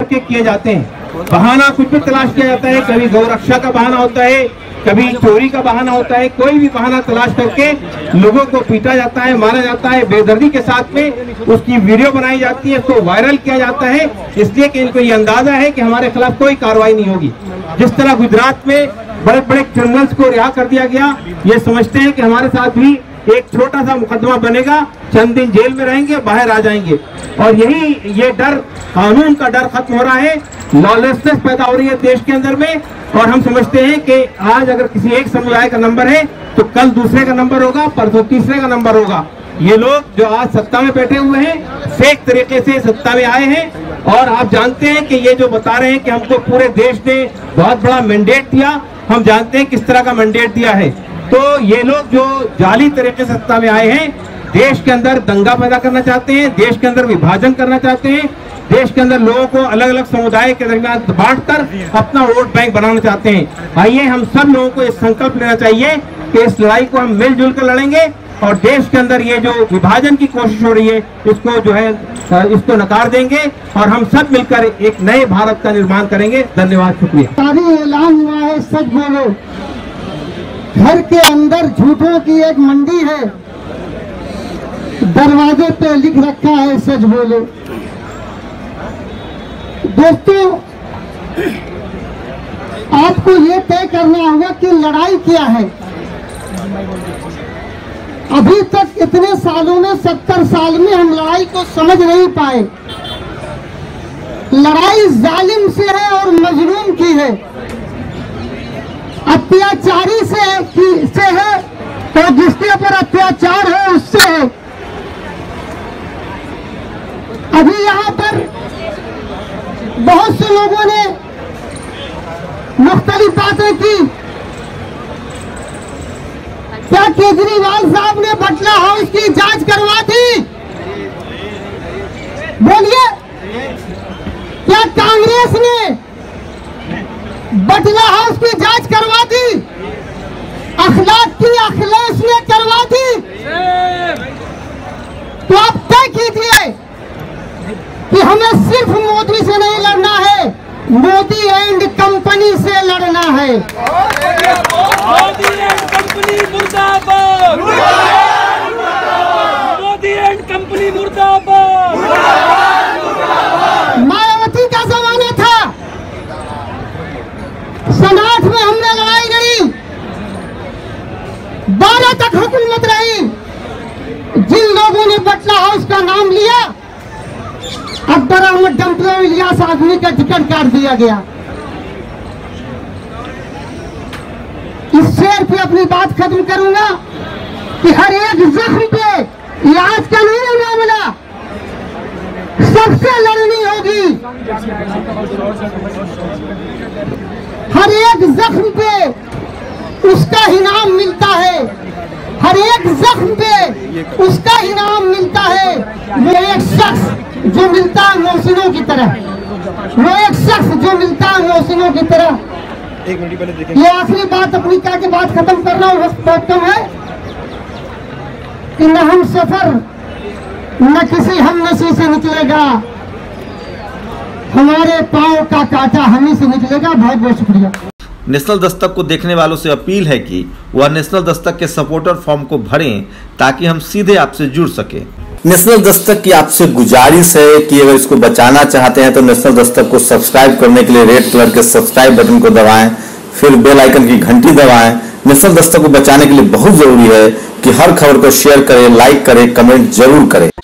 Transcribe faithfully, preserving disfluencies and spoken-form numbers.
करके किए जाते हैं। बहाना कुछ भी तलाश किया जाता है, कभी गौरक्षा का बहाना होता है, कभी चोरी का बहाना होता है, कोई भी बहाना तलाश करके लोगों को पीटा जाता है, मारा जाता है। बेदर्दी के साथ में उसकी वीडियो बनाई जाती है, उसको वायरल किया जाता है, इसलिए कि इनको ये अंदाजा है कि हमारे खिलाफ कोई कार्रवाई नहीं होगी। जिस तरह गुजरात में बड़े बड़े क्रिमिनल्स को रिहा कर दिया गया, ये समझते हैं कि हमारे साथ भी एक छोटा सा मुकदमा बनेगा, चंद दिन जेल में रहेंगे, बाहर आ जाएंगे। और यही ये डर, कानून का डर खत्म हो रहा है, लॉलेसनेस पैदा हो रही है देश के अंदर में। और हम समझते हैं कि आज अगर किसी एक समुदाय का नंबर है तो कल दूसरे का नंबर होगा, परसों तीसरे का नंबर होगा। ये लोग जो आज सत्ता में बैठे हुए हैं, फेक तरीके से सत्ता में आए हैं। और आप जानते हैं कि ये जो बता रहे हैं कि हमको पूरे देश ने बहुत बड़ा मैंडेट दिया, हम जानते हैं किस तरह का मैंडेट दिया है। तो ये लोग जो जाली तरीके से सत्ता में आए हैं, देश के अंदर दंगा पैदा करना चाहते हैं, देश के अंदर विभाजन करना चाहते हैं, देश के अंदर लोगों को अलग अलग समुदाय के दरमियान बांटकर अपना वोट बैंक बनाना चाहते हैं। आइए हम सब लोगों को इस संकल्प लेना चाहिए कि इस लड़ाई को हम मिलजुल कर लड़ेंगे और देश के अंदर ये जो विभाजन की कोशिश हो रही है इसको जो है इसको नकार देंगे और हम सब मिलकर एक नए भारत का निर्माण करेंगे। धन्यवाद, शुक्रिया। ऐलान हुआ है, सच बोलो। घर के अंदर झूठों की एक मंडी है, दरवाजे पे लिख रखा है सच बोलो। दोस्तों, आपको ये तय करना होगा कि लड़ाई क्या है। अभी तक इतने सालों में, सत्तर साल में हम लड़ाई को समझ नहीं पाए। लड़ाई जालिम से है और मजलूम की है, अत्याचारी से की से है और जिसके ऊपर अत्याचार है उससे है। अभी यहाँ पर बहुत से लोगों ने मुख्तलिफ बातें की। क्या केजरीवाल साहब ने बटला हाउस की जांच करवा दी? बोलिए, क्या कांग्रेस ने बटला हाउस की जांच करवा दी? अखलाक की अखिलेश ने करवा दी? तो आप तय कीजिए कि हमें सिर्फ मोदी से नहीं लड़ना है, मोदी एंड कंपनी से लड़ना है। मोदी एंड कंपनी मुर्दाबाद, मोदी एंड कंपनी मुर्दाबाद। मायावती का जमाना था, सनाठ में हमने लड़ाई लड़ी, बारह तक हुकूमत रही। जिन लोगों ने बटला हाउस का नाम लिया, अकबर अहमद डंपलो इलियास आदमी का टिकट काट दिया गया। इस शेर पे अपनी बात खत्म करूंगा कि हर एक जख्म पे इलाज का नहीं मामला, सबसे लड़नी होगी। हर एक जख्म पे उसका इनाम मिलता है, हर एक जख्म पे उसका इनाम मिलता है। वो एक शख्स जो मिलता है मोहसिनों की तरह, वो एक शख्स जो मिलता है मोहसिनों की तरह। एक मिनट पहले देखें। ये आखिरी बात अपनी क्या की बात खत्म कर रहा हूँ, वक्त बहुत कम है कि न हम सफर न किसी हम नशी से निकलेगा, हमारे पांव का कांटा हम ही से निकलेगा। बहुत बहुत शुक्रिया। नेशनल दस्तक को देखने वालों से अपील है कि वह नेशनल दस्तक के सपोर्टर फॉर्म को भरें ताकि हम सीधे आपसे जुड़ सके। नेशनल दस्तक की आपसे गुजारिश है कि अगर इसको बचाना चाहते हैं तो नेशनल दस्तक को सब्सक्राइब करने के लिए रेड कलर के सब्सक्राइब बटन को दबाएं, फिर बेल आइकन की घंटी दबाएं। नेशनल दस्तक को बचाने के लिए बहुत जरूरी है कि हर खबर को शेयर करें, लाइक करें, कमेंट जरूर करें।